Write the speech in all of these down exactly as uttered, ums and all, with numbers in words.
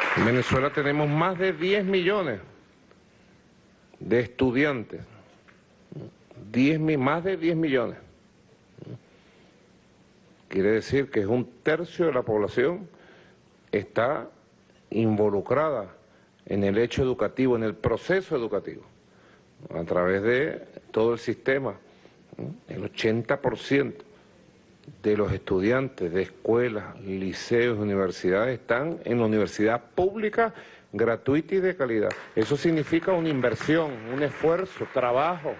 En Venezuela tenemos más de diez millones de estudiantes, diez, más de diez millones. Quiere decir que es un tercio de la población está involucrada en el hecho educativo, en el proceso educativo, a través de todo el sistema. El ochenta por ciento de los estudiantes de escuelas, liceos, universidades están en la universidad pública, gratuita y de calidad. Eso significa una inversión, un esfuerzo, trabajo.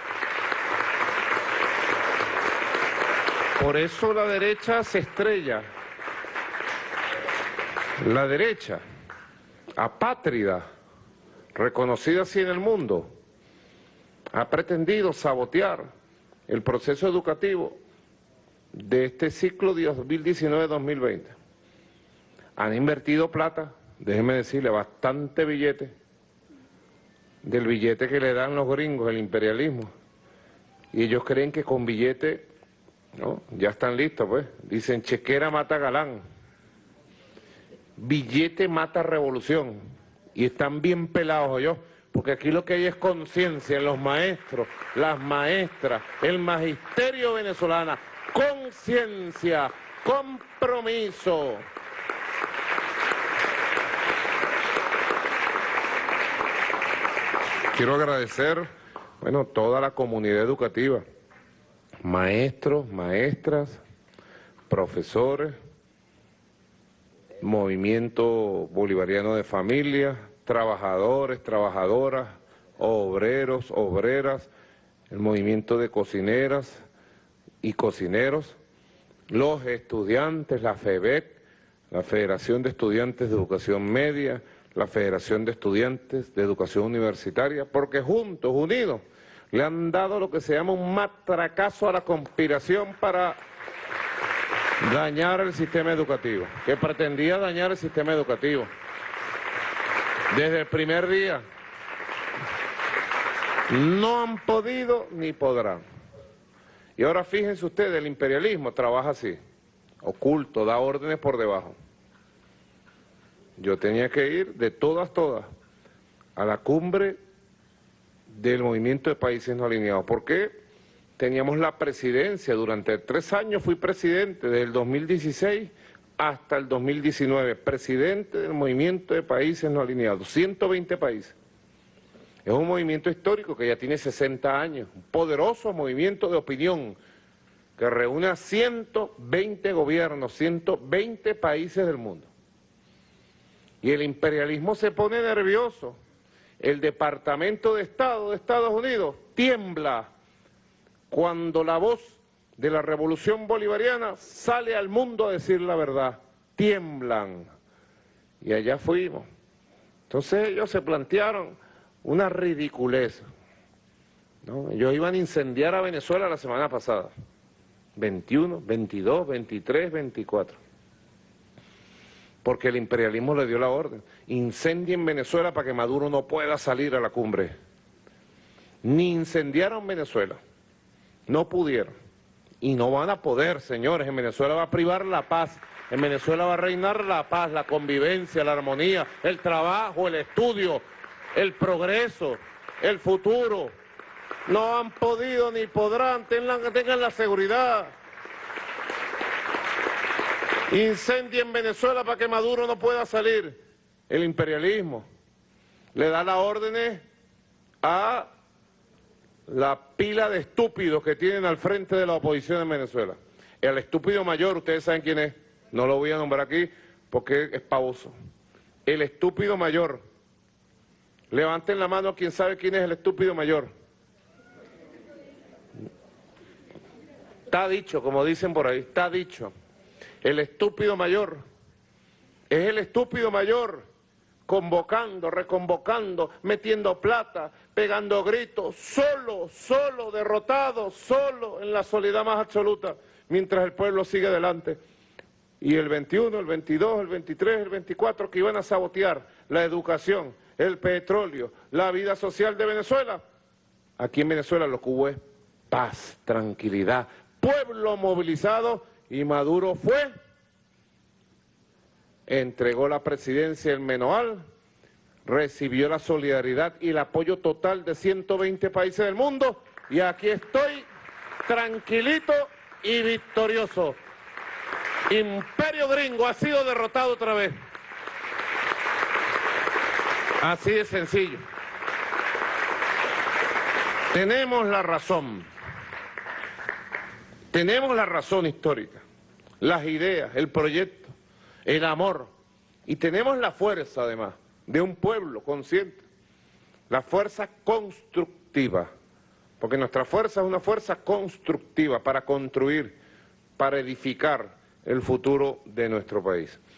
Por eso la derecha se estrella. La derecha, apátrida, reconocida así en el mundo, ha pretendido sabotear el proceso educativo de este ciclo de dos mil diecinueve dos mil veinte. Han invertido plata, déjenme decirle, bastante billete, del billete que le dan los gringos, el imperialismo. Y ellos creen que con billete, ¿no? Ya están listos, pues. Dicen, chequera mata galán. Billete mata revolución. Y están bien pelados, yo, porque aquí lo que hay es conciencia en los maestros, las maestras, el magisterio venezolano. Conciencia, compromiso. Quiero agradecer, bueno, toda la comunidad educativa, maestros, maestras, profesores, movimiento bolivariano de familias, trabajadores, trabajadoras, obreros, obreras, el movimiento de cocineras y cocineros, los estudiantes, la FEBEC, la Federación de Estudiantes de Educación Media, la Federación de Estudiantes de Educación Universitaria, porque juntos, unidos, le han dado lo que se llama un matracazo a la conspiración para dañar el sistema educativo, que pretendía dañar el sistema educativo. Desde el primer día, no han podido ni podrán. Y ahora fíjense ustedes, el imperialismo trabaja así, oculto, da órdenes por debajo. Yo tenía que ir de todas, todas, a la cumbre del movimiento de países no alineados. ¿Por qué? Teníamos la presidencia, durante tres años fui presidente, desde el dos mil dieciséis hasta el dos mil diecinueve, presidente del movimiento de países no alineados, ciento veinte países. Es un movimiento histórico que ya tiene sesenta años, un poderoso movimiento de opinión que reúne a ciento veinte gobiernos, ciento veinte países del mundo. Y el imperialismo se pone nervioso. El Departamento de Estado de Estados Unidos tiembla cuando la voz de la revolución bolivariana sale al mundo a decir la verdad. Tiemblan. Y allá fuimos. Entonces ellos se plantearon una ridiculez, ¿no? Ellos iban a incendiar a Venezuela la semana pasada, veintiuno, veintidós, veintitrés, veinticuatro, porque el imperialismo le dio la orden, incendien Venezuela para que Maduro no pueda salir a la cumbre. Ni incendiaron Venezuela, no pudieron, y no van a poder, señores. En Venezuela va a privar la paz, en Venezuela va a reinar la paz, la convivencia, la armonía, el trabajo, el estudio, el progreso, el futuro. No han podido ni podrán, tengan, tengan la seguridad. Incendien Venezuela para que Maduro no pueda salir. El imperialismo le da las órdenes a la pila de estúpidos que tienen al frente de la oposición en Venezuela. El estúpido mayor, ustedes saben quién es, no lo voy a nombrar aquí porque es pavoso. El estúpido mayor. Levanten la mano a quien sabe quién es el estúpido mayor. Está dicho, como dicen por ahí, está dicho. El estúpido mayor es el estúpido mayor, convocando, reconvocando, metiendo plata, pegando gritos, solo, solo, derrotado, solo, en la soledad más absoluta, mientras el pueblo sigue adelante. Y el veintiuno, el veintidós, el veintitrés, el veinticuatro, que iban a sabotear la educación, el petróleo, la vida social de Venezuela. Aquí en Venezuela lo que hubo es paz, tranquilidad, pueblo movilizado, y Maduro fue entregó la presidencia en Menoal, recibió la solidaridad y el apoyo total de ciento veinte países del mundo, y aquí estoy tranquilito y victorioso. Imperio gringo ha sido derrotado otra vez. Así de sencillo. Tenemos la razón. Tenemos la razón histórica, las ideas, el proyecto, el amor, y tenemos la fuerza además de un pueblo consciente, la fuerza constructiva, porque nuestra fuerza es una fuerza constructiva para construir, para edificar el futuro de nuestro país.